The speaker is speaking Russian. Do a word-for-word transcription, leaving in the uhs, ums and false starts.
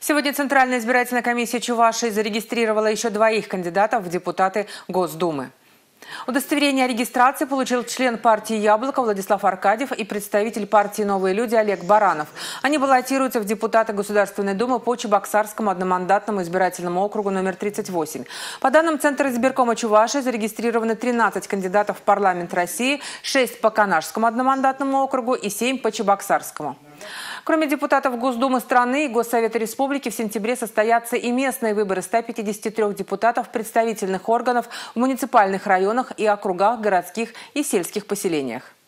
Сегодня Центральная избирательная комиссия Чувашии зарегистрировала еще двоих кандидатов в депутаты Госдумы. Удостоверение о регистрации получил член партии «Яблоко» Владислав Аркадьев и представитель партии «Новые люди» Олег Баранов. Они баллотируются в депутаты Государственной Думы по Чебоксарскому одномандатному избирательному округу номер тридцать восемь. По данным Центра избиркома Чувашии зарегистрированы тринадцать кандидатов в парламент России, шесть по Канашскому одномандатному округу и семь по Чебоксарскому. Кроме депутатов Госдумы страны и Госсовета Республики, в сентябре состоятся и местные выборы ста пятидесяти трёх депутатов представительных органов в муниципальных районах и округах, городских и сельских поселениях.